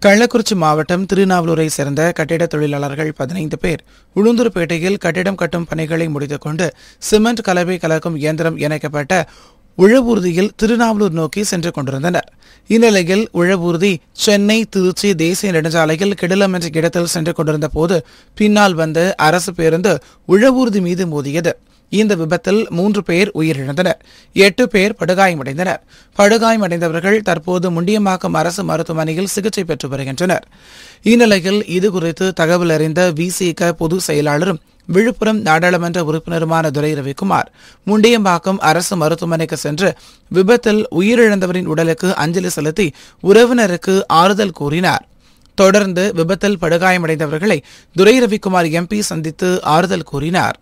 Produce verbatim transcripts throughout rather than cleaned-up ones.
கள்ளக்குறிச்சி மாவட்டம் திருநாவலூரை சேர்ந்த கட்டிட தொழிலாளர்கள் பதினைந்து பேர் உளுந்தூர்பேட்டையில் கட்டிடம் கட்டும் பணிகளை முடித்துக் கொண்டு சிமெண்ட் கலவை கலக்கும் இயந்திரம் இணைக்கப்பட்ட உழவூர்தியில் திருநாவலூர் நோக்கி சென்று கொண்டிருந்தனர். இந்நிலையில் உழவூர்தி சென்னை திருச்சி தேசிய நெடுஞ்சாலையில் கிடலம் என்ற இடத்தில் சென்று கொண்டிருந்த போது பின்னால் வந்த அரசு பேருந்து உழவூர்தி மீது மோதியது. இந்த விபத்தில் மூன்று பேர் உயிரிழந்தனர், எட்டு பேர் படுகாயமடைந்தனர். படுகாயமடைந்தவர்கள் தற்போது முண்டியம்பாக்கம் அரசு மருத்துவமனையில் சிகிச்சை பெற்று வருகின்றனர். இந்நிலையில் இதுகுறித்து தகவல் அறிந்த விசிக பொதுச் செயலாளரும் விழுப்புரம் நாடாளுமன்ற உறுப்பினருமான துரை ரவிக்குமார் முண்டியம்பாக்கம் அரசு மருத்துவமனைக்கு சென்று விபத்தில் உயிரிழந்தவரின் உடலுக்கு அஞ்சலி செலுத்தி உறவினருக்கு ஆறுதல் கூறினார். தொடர்ந்து விபத்தில் படுகாயமடைந்தவர்களை துரை ரவிக்குமார் எம்பி சந்தித்து ஆறுதல் கூறினார்.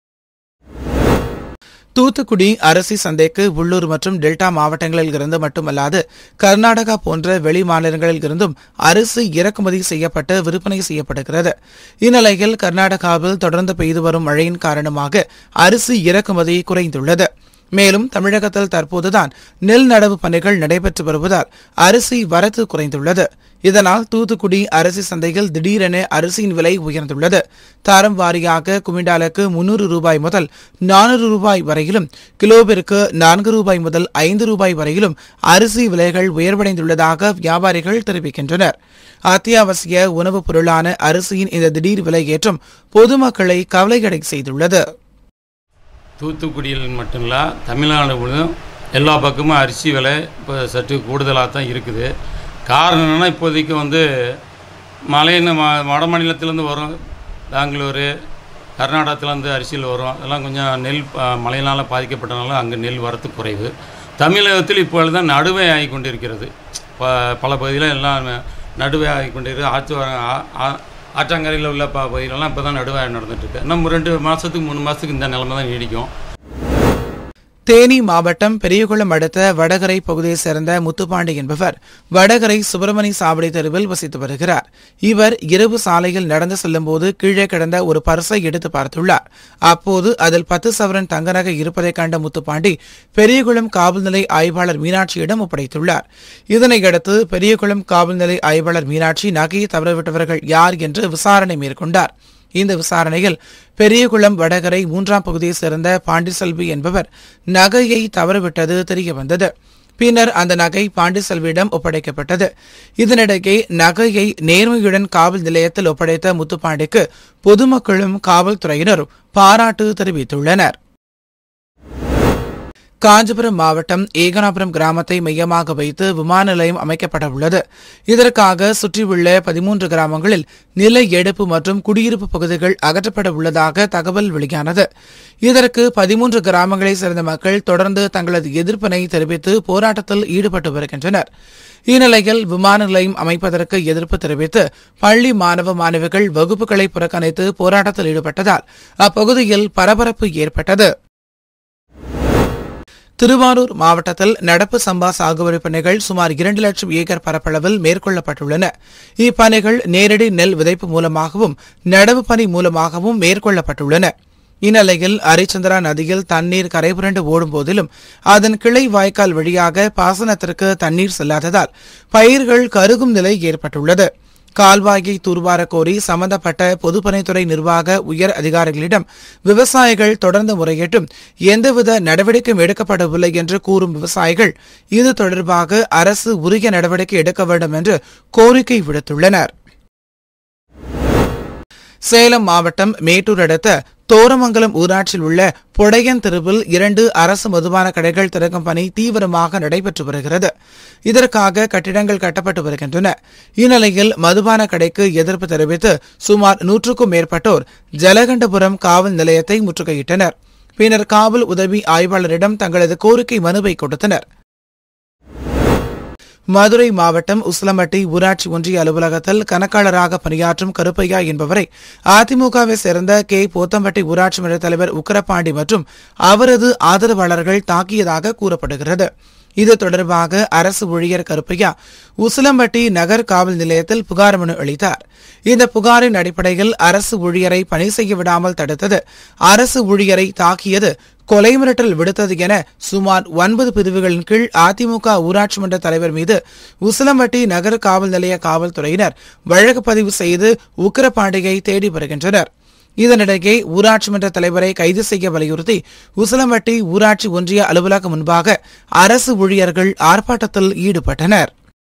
தூத்துக்குடி அரிசி சந்தைக்கு உள்ளூர் மற்றும் டெல்டா மாவட்டங்களில் இருந்து மட்டுமல்லாது கர்நாடகா போன்ற வெளி மாநிலங்களில் இருந்தும் அரிசி இறக்குமதி செய்யப்பட்டு விற்பனை செய்யப்படுகிறது. இந்நிலையில் கர்நாடகாவில் தொடர்ந்து பெய்து வரும் மழையின் காரணமாக அரிசி இறக்குமதி குறைந்துள்ளது. மேலும் தமிழகத்தில் தற்போதுதான் நெல் நடவு பணிகள் நடைபெற்று வருவதால் அரிசி வரத்து குறைந்துள்ளது. இதனால் தூத்துக்குடி அரிசி சந்தையில் திடீரென அரிசியின் விலை உயர்ந்துள்ளது. தரம் வாரியாக குவிண்டாலுக்கு முன்னூறு ரூபாய் முதல் நானூறு ரூபாய் வரையிலும், கிலோவிற்கு நான்கு ரூபாய் முதல் ஐந்து ரூபாய் வரையிலும் அரிசி விலைகள் உயர்வடைந்துள்ளதாக வியாபாரிகள் தெரிவிக்கின்றனர். அத்தியாவசிய உணவுப் பொருளான அரிசியின் இந்த திடீர் விலை ஏற்றம் பொதுமக்களை கவலையடை செய்துள்ளது. தூத்துக்குடியில் மட்டும் இல்லை, தமிழ்நாடு முழுவதும் எல்லா பக்கமும் அரிசி விலை இப்போ சற்று கூடுதலாக தான் இருக்குது. காரணம் என்னென்னா, இப்போதைக்கு வந்து மழைன்னு மா வட மாநிலத்திலேருந்து வரும், பெங்களூரு கர்நாடகத்திலேருந்து அரிசியில் வரும். அதெல்லாம் கொஞ்சம் நெல் மழையினால் பாதிக்கப்பட்டனால அங்கே நெல் வரத்து குறைவு. தமிழகத்தில் இப்பொழுது தான் நடுவே ஆகி கொண்டிருக்கிறது. பல பகுதியில் எல்லாம் நடுவே ஆகி கொண்டிருக்கிறது. ஆற்று ஆற்றங்கரையில் உள்ள ப பகுதிகளெல்லாம் இப்போ தான் நடுவாக நடந்துட்டுருக்கு. இன்னும் ரெண்டு மாதத்துக்கு மூணு மாதத்துக்கு இந்த நிலைமை தான் நீடிக்கும். தேனி மாவட்டம் பெரியகுளம் அடுத்த வடகரை பகுதியைச் சேர்ந்த முத்துப்பாண்டி என்பவர் வடகரை சுப்பிரமணி சாவடி தெருவில் வசித்து வருகிறார். இவர் இரவு சாலையில் நடந்து செல்லும்போது கீழே கிடந்த ஒரு பர்ஸை எடுத்து பார்த்துள்ளார். அப்போது அதில் பத்து சவரன் தங்க நகை இருப்பதை கண்ட முத்துப்பாண்டி பெரியகுளம் காவல் நிலைய ஆய்வாளர் மீனாட்சியிடம் ஒப்படைத்துள்ளார். இதனையடுத்து பெரியகுளம் காவல் நிலைய ஆய்வாளர் மீனாட்சி நகையை தவறவிட்டவர்கள் யார் என்று விசாரணை மேற்கொண்டார். இந்த விசாரணையில் பெரியகுளம் வடகரை மூன்றாம் பகுதியைச் சேர்ந்த பாண்டிசெல்வி என்பவர் நகையை தவறவிட்டது தெரியவந்தது. பின்னர் அந்த நகை பாண்டிசெல்வியிடம் ஒப்படைக்கப்பட்டது. இதனிடையே நகையை நேர்மையுடன் காவல் நிலையத்தில் ஒப்படைத்த முத்துப்பாண்டிக்கு பொதுமக்களும் காவல்துறையினரும் பாராட்டு தெரிவித்துள்ளனர். காஞ்சிபுரம் மாவட்டம் ஏகனாபுரம் கிராமத்தை மையமாக வைத்து விமான நிலையம் அமைக்கப்பட உள்ளது. இதற்காக சுற்றியுள்ள பதிமூன்று கிராமங்களில் நில எடுப்பு மற்றும் குடியிருப்பு பகுதிகள் அகற்றப்பட உள்ளதாக தகவல் வெளியானது. இதற்கு பதிமூன்று கிராமங்களைச் சேர்ந்த மக்கள் தொடர்ந்து தங்களது எதிர்ப்பினை தெரிவித்து போராட்டத்தில் ஈடுபட்டு வருகின்றனர். இந்நிலையில் விமான நிலையம் அமைப்பதற்கு எதிர்ப்பு தெரிவித்து பள்ளி மாணவ மாணவிகள் வகுப்புகளை புறக்கணித்து போராட்டத்தில் ஈடுபட்டதால் அப்பகுதியில் பரபரப்பு ஏற்பட்டது. திருவாரூர் மாவட்டத்தில் நடப்பு சம்பா சாகுபடி பணிகள் சுமார் இரண்டு லட்சம் ஏக்கர் பரப்பளவில் மேற்கொள்ளப்பட்டுள்ளன. இப்பணிகள் நேரடி நெல் விதைப்பு மூலமாகவும் நடவு பணி மூலமாகவும் மேற்கொள்ளப்பட்டுள்ளன. இந்நிலையில் அரிச்சந்திரா நதியில் தண்ணீர் கரைபுரண்டு ஓடும் போதிலும் அதன் கிளை வாய்க்கால் வழியாக பாசனத்திற்கு தண்ணீர் செல்லாததால் பயிர்கள் கருகும் நிலை ஏற்பட்டுள்ளது. கால்வாயை தூர்வார கோரி சம்பந்தப்பட்ட பொதுப்பணித்துறை நிர்வாக உயர் அதிகாரிகளிடம் விவசாயிகள் தொடர்ந்து முறையிட்டும் எந்தவித நடவடிக்கையும் எடுக்கப்படவில்லை என்று கூறும் விவசாயிகள் இது தொடர்பாக அரசு உரிய நடவடிக்கை எடுக்க வேண்டும் என்று கோரிக்கை விடுத்துள்ளனர். சேலம் மாவட்டம் மேட்டூர் அடுத்த தோரமங்கலம் ஊராட்சியில் உள்ள பொடையன் தெருவில் இரண்டு அரசு மதுபான கடைகள் திறக்கும் பணி தீவிரமாக நடைபெற்று வருகிறது. இதற்காக கட்டிடங்கள் கட்டப்பட்டு வருகின்றன. இந்நிலையில் மதுபான கடைக்கு எதிர்ப்பு தெரிவித்து சுமார் நூற்றுக்கும் மேற்பட்டோர் ஜலகண்டபுரம் காவல் நிலையத்தை முற்றுகையிட்டனர். பின்னர் காவல் உதவி ஆய்வாளரிடம் தங்களது கோரிக்கை மனுவை கொடுத்தனர். மதுரை மாவட்டம் உசிலம்பட்டி ஊராட்சி ஒன்றிய அலுவலகத்தில் கணக்காளராக பணியாற்றும் கருப்பையா என்பவரை அதிமுகவை சேர்ந்த கே போத்தம்பட்டி ஊராட்சி மன்ற தலைவர் உக்கரபாண்டி மற்றும் அவரது ஆதரவாளர்கள் தாக்கியதாக கூறப்படுகிறது. இது தொடர்பாக அரசு ஊழியர் கருப்பையா உசிலம்பட்டி நகர் காவல் நிலையத்தில் புகார் மனு அளித்தார். இந்த புகாரின் அடிப்படையில் அரசு ஊழியரை பணி செய்ய விடாமல் தடுத்தது, அரசு ஊழியரை தாக்கியது, கொலை மிரட்டல் விடுத்தது என சுமார் ஒன்பது பிரிவுகளின் கீழ் அதிமுக ஊராட்சி மன்ற தலைவர் மீது உசிலம்பட்டி நகர் காவல் நிலைய காவல்துறையினர் வழக்கு பதிவு செய்து உக்கிரபாண்டியை தேடி வருகின்றனர். இதனிடையே ஊராட்சி மன்ற தலைவரை கைது செய்ய வலியுறுத்தி உசிலம்பட்டி ஊராட்சி ஒன்றிய அலுவலகம் முன்பாக அரசு ஊழியர்கள் ஆர்ப்பாட்டத்தில் ஈடுபட்டனர்.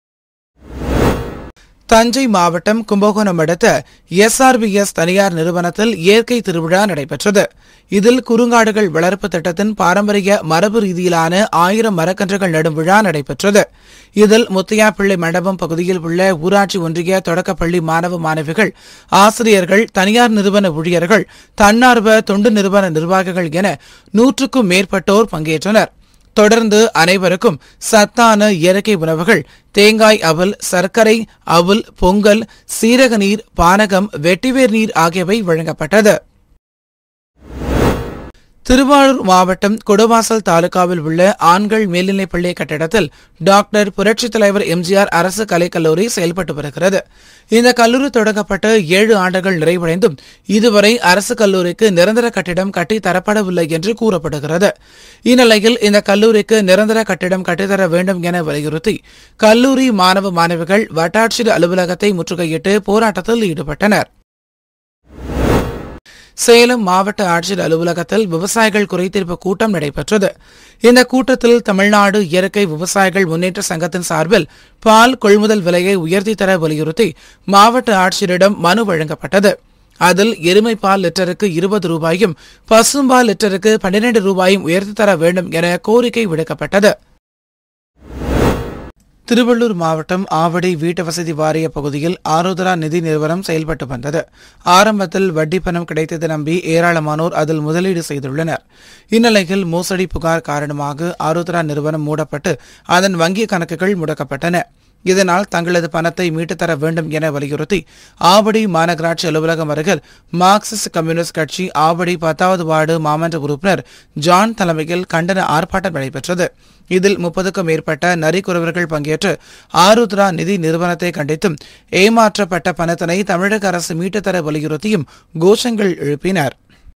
தஞ்சை மாவட்டம் கும்பகோணம் அடுத்த எஸ் ஆர் பி எஸ் தனியார் நிறுவனத்தில் இயற்கை திருவிழா நடைபெற்றது. இதில் குறுங்காடுகள் வளர்ப்பு திட்டத்தின் பாரம்பரிய மரபு ரீதியிலான ஆயிரம் மரக்கன்றுகள் நடும் விழா நடைபெற்றது. இதில் முத்தையாப்பிள்ளை மண்டபம் பகுதியில் உள்ள ஊராட்சி ஒன்றிய தொடக்கப்பள்ளி மாணவ மாணவிகள், ஆசிரியர்கள், தனியார் நிறுவன ஊழியர்கள், தன்னார்வ தொண்டு நிறுவன நிர்வாகிகள் என நூற்றுக்கும் மேற்பட்டோர் பங்கேற்றனர். தொடர்ந்து அனைவருக்கும் சத்தான இயற்கை உணவுகள், தேங்காய் அவல், சர்க்கரை அவல், பொங்கல், சீரக நீர், பானகம், வெட்டிவேர் நீர் ஆகியவை வழங்கப்பட்டது. திருவாரூர் மாவட்டம் கொடுவாசல் தாலுகாவில் உள்ள ஆண்கள் மேல்நிலைப்பள்ளி கட்டிடத்தில் டாக்டர் புரட்சித் தலைவர் எம் ஜி ஆர் அரசு கலைக்கல்லூரி செயல்பட்டு வருகிறது. இந்த கல்லூரி தொடங்கப்பட்டு ஏழு ஆண்டுகள் நிறைவடைந்தும் இதுவரை அரசு கல்லூரிக்கு நிரந்தர கட்டிடம் கட்டி தரப்படவில்லை என்று கூறப்படுகிறது. இந்நிலையில் இந்த கல்லூரிக்கு நிரந்தர கட்டிடம் கட்டித்தர வேண்டும் என வலியுறுத்தி கல்லூரி மாணவ மாணவிகள் வட்டாட்சியர் அலுவலகத்தை முற்றுகையிட்டு போராட்டத்தில் ஈடுபட்டனர். சேலம் மாவட்ட ஆட்சியர் அலுவலகத்தில் விவசாயிகள் குறைதீர்ப்பு கூட்டம் நடைபெற்றது. இந்த கூட்டத்தில் தமிழ்நாடு இயற்கை விவசாயிகள் முன்னேற்ற சங்கத்தின் சார்பில் பால் கொள்முதல் விலையை உயர்த்தி தர வலியுறுத்தி மாவட்ட ஆட்சியரிடம் மனு வழங்கப்பட்டது. அதில் எருமை பால் லிட்டருக்கு இருபது ரூபாயும் பசும்பால் லிட்டருக்கு பன்னிரண்டு ரூபாயும் உயர்த்தி தர வேண்டும் என கோரிக்கை விடுக்கப்பட்டது. திருவள்ளூர் மாவட்டம் ஆவடி வீட்டு வசதி வாரிய பகுதியில் ஆருத்ரா நிதி நிறுவனம் செயல்பட்டு வந்தது. ஆரம்பத்தில் வட்டி பணம் கிடைத்தது நம்பி ஏராளமானோர் அதில் முதலீடு செய்துள்ளனர். இந்நிலையில் மோசடி புகார் காரணமாக ஆருத்ரா நிறுவனம் மூடப்பட்டு அதன் வங்கி கணக்குகள் முடக்கப்பட்டன. இதனால் தங்களது பணத்தை மீட்டுத் தர வேண்டும் என வலியுறுத்தி ஆவடி மாநகராட்சி அலுவலகம் அருகில் மார்க்சிஸ்ட் கம்யூனிஸ்ட் கட்சி ஆவடி பத்தாவது வார்டு மாமன்ற உறுப்பினர் ஜான் தலைமையில் கண்டன ஆர்ப்பாட்டம் நடைபெற்றது. இதில் முப்பதுக்கும் மேற்பட்ட நரிக்குறவர்கள் பங்கேற்று ஆருத்ரா நிதி நிறுவனத்தை கண்டித்தும் ஏமாற்றப்பட்ட பணத்தினை தமிழக அரசு மீட்டுத் தர வலியுறுத்தியும் கோஷங்கள் எழுப்பினர்.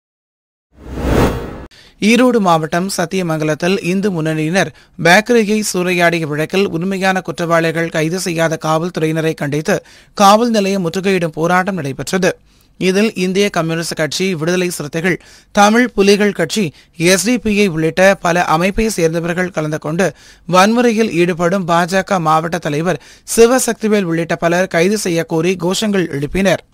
ஈரோடு மாவட்டம் சத்தியமங்கலத்தில் இந்து முன்னணியினர் பேக்கரியை சூறையாடிய வழக்கில் உண்மையான குற்றவாளிகள் கைது செய்யாத காவல்துறையினரை கண்டித்து காவல் நிலையம் முற்றுகையிடும் போராட்டம் நடைபெற்றது. இதில் இந்திய கம்யூனிஸ்ட் கட்சி, விடுதலை சிறுத்தைகள், தமிழ் புலிகள் கட்சி, எஸ் டி பி ஐ உள்ளிட்ட பல அமைப்பை சேர்ந்தவர்கள் கலந்து கொண்டு வன்முறையில் ஈடுபடும் பாஜக மாவட்ட தலைவர் சிவசக்திவேல் உள்ளிட்ட பலர் கைது செய்யக்கோரி கோஷங்கள் எழுப்பினர்.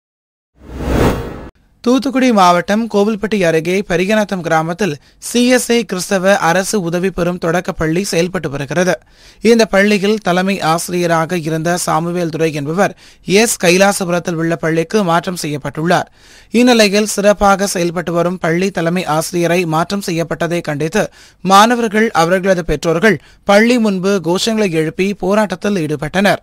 தூத்துக்குடி மாவட்டம் கோவில்பட்டி அருகே பெரியநத்தம் கிராமத்தில் சி எஸ் ஐ கிறிஸ்தவ அரசு உதவி பெறும் தொடக்கப்பள்ளி செயல்பட்டு வருகிறது. இந்த பள்ளியில் தலைமை ஆசிரியராக இருந்த சாமுவேல் துரை என்பவர் எஸ் கைலாசபுரத்தில் உள்ள பள்ளிக்கு மாற்றம் செய்யப்பட்டுள்ளார். இந்நிலையில் சிறப்பாக செயல்பட்டு வரும் பள்ளி தலைமை ஆசிரியரை மாற்றம் செய்யப்பட்டதை கண்டித்து மாணவர்கள், அவர்களது பெற்றோர்கள் பள்ளி முன்பு கோஷங்களை எழுப்பி போராட்டத்தில் ஈடுபட்டனர்.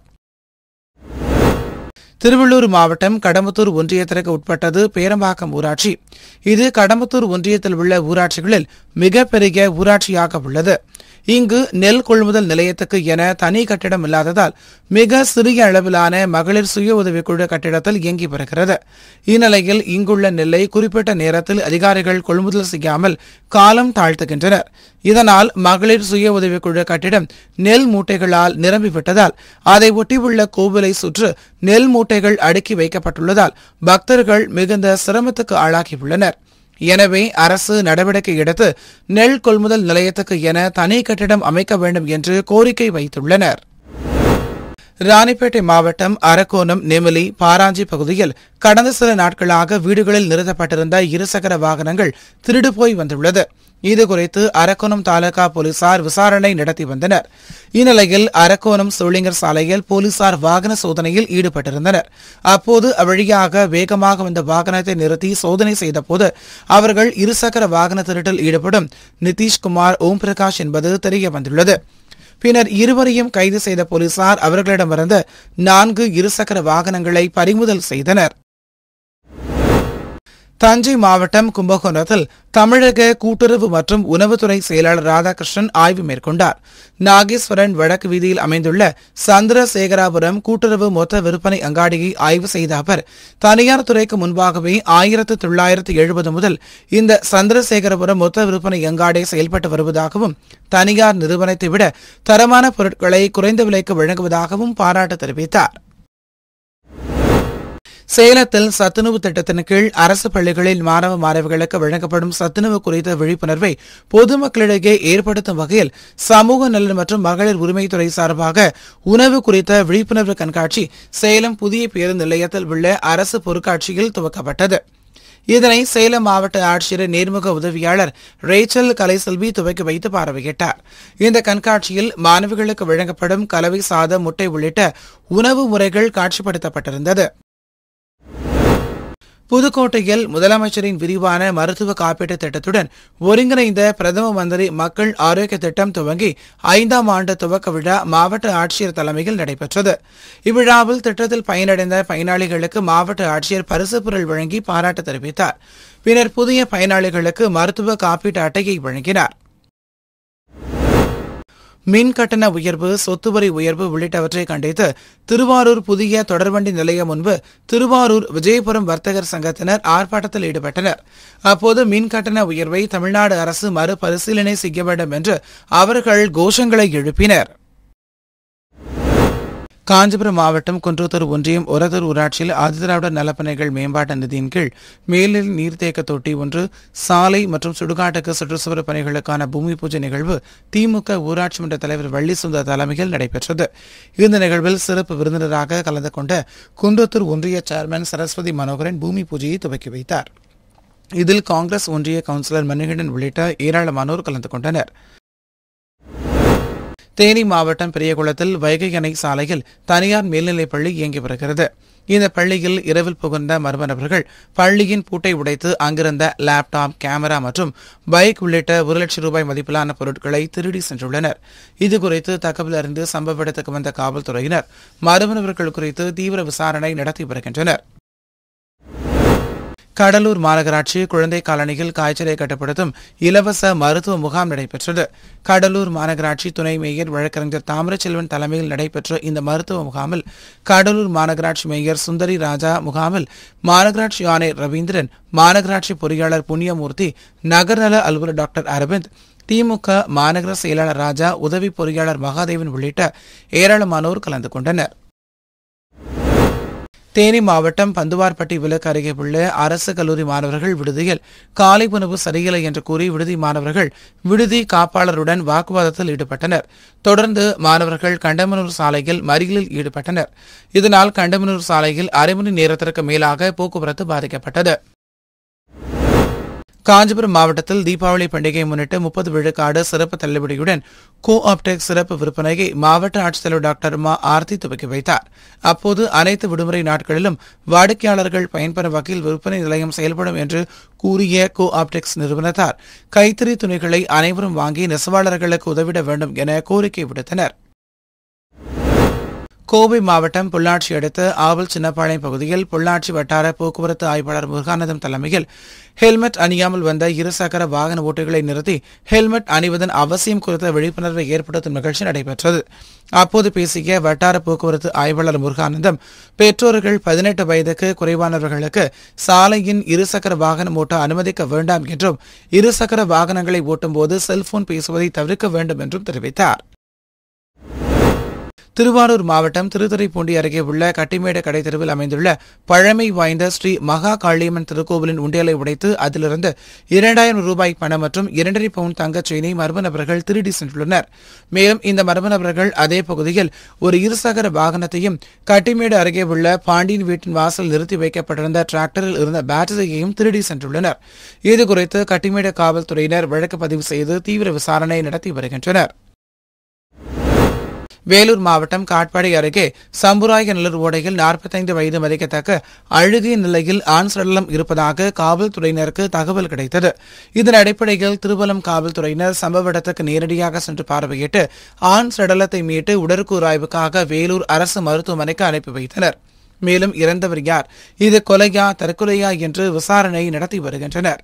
திருவள்ளூர் மாவட்டம் கடம்பத்தூர் ஒன்றியத்திற்கு உட்பட்டது பேரம்பாக்கம் ஊராட்சி. இது கடம்பத்தூர் ஒன்றியத்தில் உள்ள ஊராட்சிகளில் மிகப்பெரிய ஊராட்சியாக உள்ளது. இங்கு நெல் கொள்முதல் நிலையத்துக்கு என தனி கட்டிடம் இல்லாததால் மிக சிறிய அளவிலான மகளிர் சுய உதவிக்குழு கட்டிடத்தில் இயங்கி வருகிறது. இந்நிலையில் இங்குள்ள நெல்லை குறிப்பிட்ட நேரத்தில் அதிகாரிகள் கொள்முதல் செய்யாமல் காலம் தாழ்த்துகின்றனர். இதனால் மகளிர் சுய உதவிக்குழு கட்டிடம் நெல் மூட்டைகளால் நிரம்பிவிட்டதால் அதை ஒட்டியுள்ள கோவிலை சுற்று நெல் மூட்டைகள் அடுக்கி வைக்கப்பட்டுள்ளதால் பக்தர்கள் மிகுந்த சிரமத்துக்கு ஆளாகியுள்ளனர். எனவே அரசு நடவடிக்கை எடுத்து நெல் கொள்முதல் நிலையத்துக்கு என தனி கட்டிடம் அமைக்க வேண்டும் என்று கோரிக்கை வைத்துள்ளனர். ராணிப்பேட்டை மாவட்டம் அரக்கோணம், நெமிலி, பாராஞ்சி பகுதியில் கடந்த சில நாட்களாக வீடுகளில் நிறுத்தப்பட்டிருந்த இருசக்கர வாகனங்கள் திருடு போய் வந்துள்ளது. இதுகுறித்து அரக்கோணம் தாலுகா போலீசார் விசாரணை நடத்தி வந்தனர். இந்நிலையில் அரக்கோணம் சோளிங்கர் சாலையில் போலீசார் வாகன சோதனையில் ஈடுபட்டிருந்தனர். அப்போது அவ்வழியாக வேகமாக வந்த வாகனத்தை நிறுத்தி சோதனை செய்தபோது அவர்கள் இருசக்கர வாகன திருட்டில் ஈடுபடும் நிதிஷ்குமார், ஓம் பிரகாஷ் என்பது தெரிய வந்துள்ளது. பின்னர் இருவரையும் கைது செய்த போலீசார் அவர்களிடமிருந்து நான்கு இருசக்கர வாகனங்களை பறிமுதல் செய்தனர். தஞ்சை மாவட்டம் கும்பகோணத்தில் தமிழக கூட்டுறவு மற்றும் உணவுத்துறை செயலாளர் ராதாகிருஷ்ணன் ஆய்வு மேற்கொண்டார். நாகேஸ்வரன் வடக்கு வீதியில் அமைந்துள்ள சந்திரசேகராபுரம் கூட்டுறவு மொத்த விற்பனை அங்காடியை ஆய்வு செய்த அவர், தனியார் துறைக்கு முன்பாகவே ஆயிரத்து தொள்ளாயிரத்து எழுபது முதல் இந்த சந்திரசேகரபுரம் மொத்த விற்பனை அங்காடி செயல்பட்டு வருவதாகவும், தனியார் நிறுவனத்தை விட தரமான பொருட்களை குறைந்த விலைக்கு வழங்குவதாகவும் பாராட்டு தெரிவித்தார். சேலத்தில் சத்துணவு திட்டத்தின் கீழ் அரசு பள்ளிகளில் மாணவ மாணவிகளுக்கு வழங்கப்படும் சத்துணவு குறித்த விழிப்புணர்வை பொதுமக்களிடையே ஏற்படுத்தும் வகையில் சமூக நலன் மற்றும் மகளிர் உரிமைத்துறை சார்பாக உணவு குறித்த விழிப்புணர்வு கண்காட்சி சேலம் புதிய பேருந்து நிலையத்தில் உள்ள அரசு பொருட்காட்சியில் துவக்கப்பட்டது. இதனை சேலம் மாவட்ட ஆட்சியர் நேர்முக உதவியாளர் ரேச்சல் கலைசெல்வி துவக்கி வைத்து பார்வையிட்டார். இந்த கண்காட்சியில் மாணவிகளுக்கு வழங்கப்படும் கலவை சாதம், முட்டை உள்ளிட்ட உணவு முறைகள் காட்சிப்படுத்தப்பட்டிருந்தது. புதுக்கோட்டையில் முதலமைச்சரின் விரிவான மருத்துவ காப்பீட்டு திட்டத்துடன் ஒருங்கிணைந்த பிரதம மந்திரி மக்கள் ஆரோக்கிய திட்டம் துவங்கி ஐந்தாம் ஆண்டு துவக்க விழா மாவட்ட ஆட்சியர் தலைமையில் நடைபெற்றது. இவ்விழாவில் திட்டத்தில் பயனடைந்த பயனாளிகளுக்கு மாவட்ட ஆட்சியர் பரிசுப் பொருள் வழங்கி பாராட்டு தெரிவித்தார். பின்னர் புதிய பயனாளிகளுக்கு மருத்துவ காப்பீட்டு அட்டையை வழங்கினார். மின் கட்டண உயர்வு, சொத்து வரி உயர்வு உள்ளிட்டவற்றை கண்டித்து திருவாரூர் புதிய தொடர்வண்டி நிலையம் முன்பு திருவாரூர் விஜயபுரம் வர்த்தகர் சங்கத்தினர் ஆர்ப்பாட்டத்தில் ஈடுபட்டனர். அப்போது மின் கட்டண உயர்வை தமிழ்நாடு அரசு மறுபரிசீலனை செய்ய வேண்டும் என்று அவர்கள் கோஷங்களை எழுப்பினர். காஞ்சிபுரம் மாவட்டம் குன்றத்தூர் ஒன்றியம் ஒரத்தூர் ஊராட்சியில் ஆதிதிராவிடர் நலப்பணிகள் மேம்பாட்டு நிதியின் கீழ் மேல்நிலை நீர்த்தேக்க தொட்டி ஒன்று, சாலை மற்றும் சுடுகாட்டுக்கு சுற்றுச்சுவர் பணிகளுக்கான பூமி பூஜை நிகழ்வு திமுக ஊராட்சி மன்ற தலைவர் வள்ளி சுந்தர் தலைமையில் நடைபெற்றது. இந்த நிகழ்வில் சிறப்பு விருந்தினராக கலந்து கொண்ட குன்றத்தூர் ஒன்றிய சேர்மன் சரஸ்வதி மனோகரன் பூமி பூஜையை துவக்கி வைத்தார். இதில் காங்கிரஸ் ஒன்றிய கவுன்சிலர் மணிகண்டன் உள்ளிட்ட ஏராளமானோர் கலந்து கொண்டனர். தேனி மாவட்டம் பெரியகுளத்தில் வைகை அணை சாலையில் தனியார் மேல்நிலைப் பள்ளி இயங்கி வருகிறது. இந்த பள்ளியில் இரவில் புகுந்த மர்ம நபர்கள் பள்ளியின் பூட்டை உடைத்து அங்கிருந்த லேப்டாப், கேமரா மற்றும் பைக் உள்ளிட்ட ஒரு லட்சம் ரூபாய் மதிப்பிலான பொருட்களை திருடி சென்றுள்ளனர். இதுகுறித்து தகவல் அறிந்து சம்பவ இடத்துக்கு வந்த காவல்துறையினர் மர்ம நபர்கள் குறித்து தீவிர விசாரணை நடத்தி வருகின்றனர். கடலூர் மாநகராட்சி குழந்தை காலனியில் காய்ச்சலை கட்டுப்படுத்தும் இலவச மருத்துவ முகாம் நடைபெற்றது. கடலூர் மாநகராட்சி துணை மேயர் வழக்கறிஞர் தாமிரச்செல்வன் தலைமையில் நடைபெற்ற இந்த மருத்துவ முகாமில் கடலூர் மாநகராட்சி மேயர் சுந்தரி ராஜா முகாமில் மாநகராட்சி ஆணையர் ரவீந்திரன், மாநகராட்சி பொறியாளர் புண்ணியமூர்த்தி, நகர்நல அலுவலர் டாக்டர் அரவிந்த், திமுக மாநகர செயலாளர் ராஜா, உதவி பொறியாளர் மகாதேவன் உள்ளிட்ட ஏராளமானோர் கலந்து கொண்டனர். தேனி மாவட்டம் பந்துவார்பட்டி விலக்கு அருகே உள்ள அரசு கல்லூரி மாணவர்கள் விடுதியில் காலை உணவு சரியில்லை என்று கூறி விடுதி மாணவர்கள் விடுதி காப்பாளருடன் வாக்குவாதத்தில் ஈடுபட்டனர். தொடர்ந்து மாணவர்கள் கண்டமனூர் சாலையில் மறியலில் ஈடுபட்டனர். இதனால் கண்டமனூர் சாலையில் அரை மணி நேரத்திற்கு மேலாக போக்குவரத்து பாதிக்கப்பட்டது. காஞ்சிபுரம் மாவட்டத்தில் தீபாவளி பண்டிகை முன்னிட்டு முப்பது விழுக்காடு சிறப்பு தள்ளுபடியுடன் கோ ஆப்டெக் சிறப்பு விற்பனையை மாவட்ட ஆட்சித்தலைவர் டாக்டர் மா ஆர்த்தி துவக்கி வைத்தார். அப்போது அனைத்து விடுமுறை நாட்களிலும் வாடிக்கையாளர்கள் பயன்பெறும் வகையில் விற்பனை நிலையம் செயல்படும் என்று கூறிய கோ ஆப்டெக்ஸ் நிறுவனத்தார் கைத்தறி துணிகளை அனைவரும் வாங்கி நெசவாளர்களுக்கு உதவிட வேண்டும் என கோரிக்கை விடுத்தனர். கோவை மாவட்டம் பொள்ளாச்சி அடுத்த ஆவல் சின்னப்பாளையம் பகுதியில் பொள்ளாச்சி வட்டார போக்குவரத்து ஆய்வாளர் முருகானந்தம் தலைமையில் ஹெல்மெட் அணியாமல் வந்த இருசக்கர வாகன ஓட்டிகளை நிறுத்தி ஹெல்மெட் அணிவதன் அவசியம் குறித்த விழிப்புணர்வை ஏற்படுத்தும் நிகழ்ச்சி நடைபெற்றது. அப்போது பேசிய வட்டார போக்குவரத்து ஆய்வாளர் முருகானந்தம், பெற்றோர்கள் பதினெட்டு வயதுக்கு குறைவானவர்களுக்கு சாலையின் இருசக்கர வாகனம் ஓட்ட அனுமதிக்க வேண்டாம் என்றும், இருசக்கர வாகனங்களை ஓட்டும்போது செல்போன் பேசுவதை தவிர்க்க வேண்டும் என்றும் தெரிவித்தார். திருவாரூர் மாவட்டம் திருத்துறைப்பூண்டி அருகே உள்ள கட்டிமேடு கடை தெருவில் அமைந்துள்ள பழமை வாய்ந்த ஸ்ரீ மகா காளியம்மன் திருக்கோவிலின் உண்டியலை உடைத்து அதிலிருந்து இரண்டாயிரம் ரூபாய் பணம் மற்றும் இரண்டரை பவுண்ட் தங்கச் செயினை மர்ம நபர்கள் திருடி சென்றுள்ளனர். மேலும் இந்த மர்ம நபர்கள் அதே பகுதியில் ஒரு இருசக்கர வாகனத்தையும் கட்டிமேடு அருகே உள்ள பாண்டியன் வீட்டின் வாசல் நிறுத்தி வைக்கப்பட்டிருந்த டிராக்டரில் இருந்த பேட்டரியையும் திருடி சென்றுள்ளனர். இதுகுறித்து கட்டிமேடு காவல்துறையினர் வழக்கு பதிவு செய்து தீவிர விசாரணை நடத்தி வருகின்றனர். வேலூர் மாவட்டம் காட்பாடி அருகே சம்புராய நல்லூர் ஓடையில் நாற்பத்தைந்து வயது மதிக்கத்தக்க அழுகிய நிலையில் ஆண் சடலம் இருப்பதாக காவல்துறையினருக்கு தகவல் கிடைத்தது. இதன் அடிப்படையில் திருவலம் காவல்துறையினர் சம்பவ இடத்துக்கு நேரடியாக சென்று பார்வையிட்டு ஆண் சடலத்தை மீட்டு உடற்கூறு ஆய்வுக்காக வேலூர் அரசு மருத்துவமனைக்கு அனுப்பி வைத்தனர். மேலும் இறந்தவர் யார், இது கொலையா தற்கொலையா என்று விசாரணை நடத்தி வருகின்றனர்.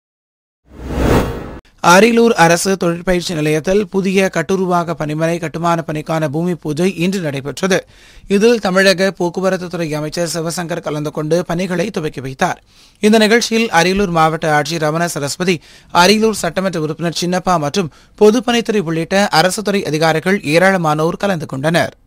அரியலூர் அரசு தொழிற்பயிற்சி நிலையத்தில் புதிய கட்டுருவாக பணிமனை கட்டுமான பணிக்கான பூமி பூஜை இன்று நடைபெற்றது. இதில் தமிழக போக்குவரத்துத்துறை அமைச்சர் சிவசங்கர் கலந்து கொண்டு பணிகளை துவக்கி வைத்தார். இந்த நிகழ்ச்சியில் அரியலூர் மாவட்ட ஆட்சியர் ரமண சரஸ்வதி, அரியலூர் சட்டமன்ற உறுப்பினர் சின்னப்பா மற்றும் பொதுப்பணித்துறை உள்ளிட்ட அரசு துறை அதிகாரிகள் ஏராளமானோர் கலந்து கொண்டனர்.